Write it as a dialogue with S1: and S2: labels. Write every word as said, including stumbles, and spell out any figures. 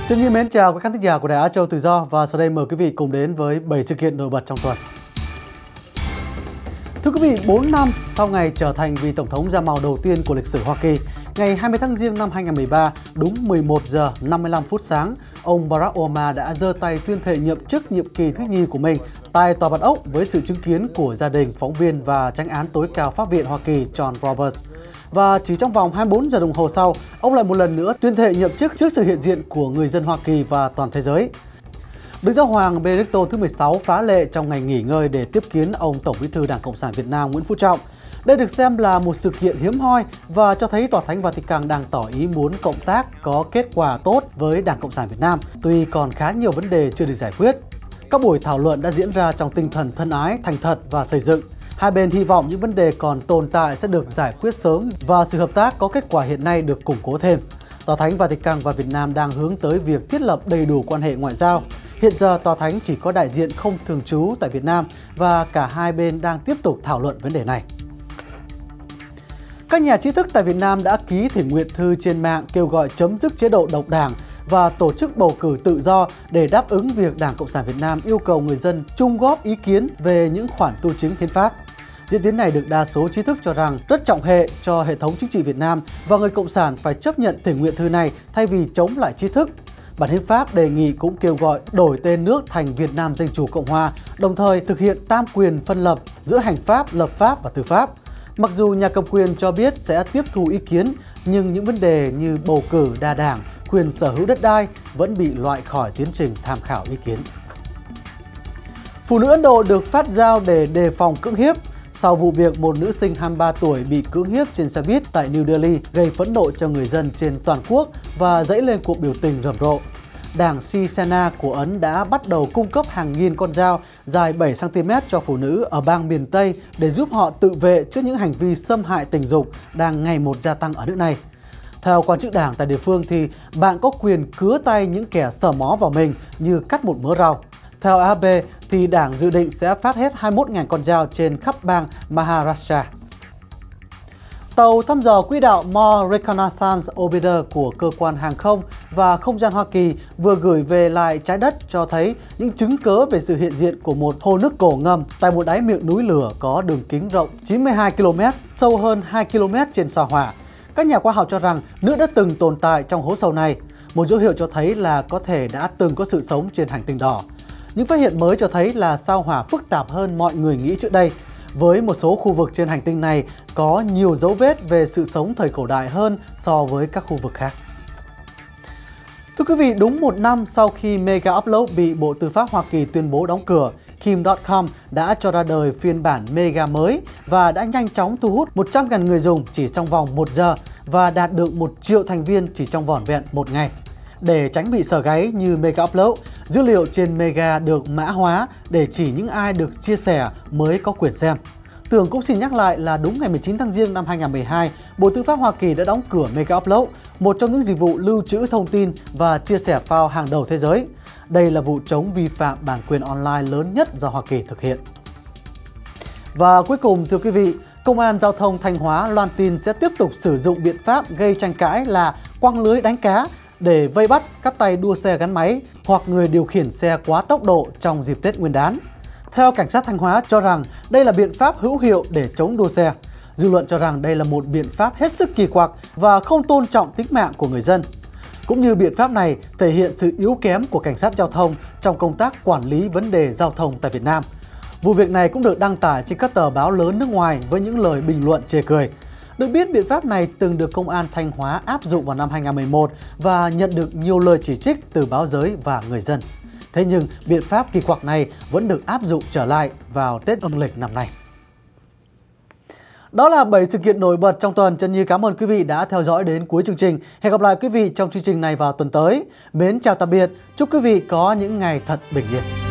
S1: Trân Như mến chào quý khán thính giả của Đài Á Châu Tự Do và sau đây mời quý vị cùng đến với bảy sự kiện nổi bật trong tuần. Thưa quý vị, bốn năm sau ngày trở thành vị tổng thống da màu đầu tiên của lịch sử Hoa Kỳ, ngày hai mươi tháng Giêng năm hai nghìn không trăm mười ba, đúng mười một giờ năm mươi lăm phút sáng, ông Barack Obama đã giơ tay tuyên thệ nhậm chức nhiệm kỳ thứ nhì của mình tại Tòa Bạch Ốc với sự chứng kiến của gia đình, phóng viên và chánh án tối cao Pháp viện Hoa Kỳ John Roberts. Và chỉ trong vòng hai mươi bốn giờ đồng hồ sau, ông lại một lần nữa tuyên thệ nhậm chức trước sự hiện diện của người dân Hoa Kỳ và toàn thế giới. Đức Giáo hoàng Benedicto thứ mười sáu phá lệ trong ngày nghỉ ngơi để tiếp kiến ông Tổng Bí thư Đảng Cộng sản Việt Nam Nguyễn Phú Trọng. Đây được xem là một sự kiện hiếm hoi và cho thấy Tòa Thánh Vatican đang tỏ ý muốn cộng tác có kết quả tốt với Đảng Cộng sản Việt Nam, tuy còn khá nhiều vấn đề chưa được giải quyết. Các buổi thảo luận đã diễn ra trong tinh thần thân ái, thành thật và xây dựng. Hai bên hy vọng những vấn đề còn tồn tại sẽ được giải quyết sớm và sự hợp tác có kết quả hiện nay được củng cố thêm. Tòa Thánh Vatican và Việt Nam đang hướng tới việc thiết lập đầy đủ quan hệ ngoại giao. Hiện giờ, Tòa Thánh chỉ có đại diện không thường trú tại Việt Nam và cả hai bên đang tiếp tục thảo luận vấn đề này. Các nhà trí thức tại Việt Nam đã ký thỉnh nguyện thư trên mạng kêu gọi chấm dứt chế độ độc đảng và tổ chức bầu cử tự do để đáp ứng việc Đảng Cộng sản Việt Nam yêu cầu người dân chung góp ý kiến về những khoản tu chính hiến pháp. Diễn tiến này được đa số trí thức cho rằng rất trọng hệ cho hệ thống chính trị Việt Nam và người Cộng sản phải chấp nhận thỉnh nguyện thư này thay vì chống lại trí thức. Bản hiến pháp đề nghị cũng kêu gọi đổi tên nước thành Việt Nam Dân Chủ Cộng Hòa, đồng thời thực hiện tam quyền phân lập giữa hành pháp, lập pháp và tư pháp. Mặc dù nhà cầm quyền cho biết sẽ tiếp thu ý kiến, nhưng những vấn đề như bầu cử đa đảng, quyền sở hữu đất đai vẫn bị loại khỏi tiến trình tham khảo ý kiến. Phụ nữ Ấn Độ được phát dao để đề phòng cưỡng hiếp sau vụ việc một nữ sinh hai mươi ba tuổi bị cưỡng hiếp trên xe buýt tại New Delhi gây phẫn nộ cho người dân trên toàn quốc và dấy lên cuộc biểu tình rầm rộ. Đảng Shiv Sena của Ấn đã bắt đầu cung cấp hàng nghìn con dao dài bảy xăng ti mét cho phụ nữ ở bang miền Tây để giúp họ tự vệ trước những hành vi xâm hại tình dục đang ngày một gia tăng ở nước này. Theo quan chức đảng tại địa phương thì bạn có quyền cứa tay những kẻ sờ mó vào mình như cắt một mớ rau. Theo a ép pê thì đảng dự định sẽ phát hết hai mươi mốt nghìn con dao trên khắp bang Maharashtra. Tàu thăm dò quỹ đạo Mars Reconnaissance Orbiter của Cơ quan Hàng không và Không gian Hoa Kỳ vừa gửi về lại trái đất cho thấy những chứng cớ về sự hiện diện của một hồ nước cổ ngầm tại một đáy miệng núi lửa có đường kính rộng chín mươi hai ki lô mét, sâu hơn hai ki lô mét trên sao Hỏa. Các nhà khoa học cho rằng nước đã từng tồn tại trong hố sâu này, một dấu hiệu cho thấy là có thể đã từng có sự sống trên hành tinh đỏ. Những phát hiện mới cho thấy là sao Hỏa phức tạp hơn mọi người nghĩ trước đây, với một số khu vực trên hành tinh này có nhiều dấu vết về sự sống thời cổ đại hơn so với các khu vực khác. Thưa quý vị, đúng một năm sau khi Mega Upload bị Bộ Tư pháp Hoa Kỳ tuyên bố đóng cửa, Kim chấm com đã cho ra đời phiên bản Mega mới và đã nhanh chóng thu hút một trăm nghìn người dùng chỉ trong vòng một giờ và đạt được một triệu thành viên chỉ trong vỏn vẹn một ngày. Để tránh bị sờ gáy như Mega Upload, dữ liệu trên Mega được mã hóa để chỉ những ai được chia sẻ mới có quyền xem. Tường cũng xin nhắc lại là đúng ngày mười chín tháng Giêng năm hai nghìn không trăm mười hai, Bộ Tư pháp Hoa Kỳ đã đóng cửa Mega Upload, một trong những dịch vụ lưu trữ thông tin và chia sẻ file hàng đầu thế giới. Đây là vụ chống vi phạm bản quyền online lớn nhất do Hoa Kỳ thực hiện. Và cuối cùng, thưa quý vị, Công an Giao thông Thanh Hóa loan tin sẽ tiếp tục sử dụng biện pháp gây tranh cãi là quăng lưới đánh cá để vây bắt các tay đua xe gắn máy hoặc người điều khiển xe quá tốc độ trong dịp Tết Nguyên đán. Theo cảnh sát Thanh Hóa cho rằng đây là biện pháp hữu hiệu để chống đua xe. Dư luận cho rằng đây là một biện pháp hết sức kỳ quặc và không tôn trọng tính mạng của người dân. Cũng như biện pháp này thể hiện sự yếu kém của cảnh sát giao thông trong công tác quản lý vấn đề giao thông tại Việt Nam. Vụ việc này cũng được đăng tải trên các tờ báo lớn nước ngoài với những lời bình luận chê cười. Được biết, biện pháp này từng được Công an Thanh Hóa áp dụng vào năm hai nghìn không trăm mười một và nhận được nhiều lời chỉ trích từ báo giới và người dân. Thế nhưng, biện pháp kỳ quặc này vẫn được áp dụng trở lại vào Tết âm lịch năm nay. Đó là bảy sự kiện nổi bật trong tuần. Trân Như cảm ơn quý vị đã theo dõi đến cuối chương trình. Hẹn gặp lại quý vị trong chương trình này vào tuần tới. Mến chào tạm biệt. Chúc quý vị có những ngày thật bình yên.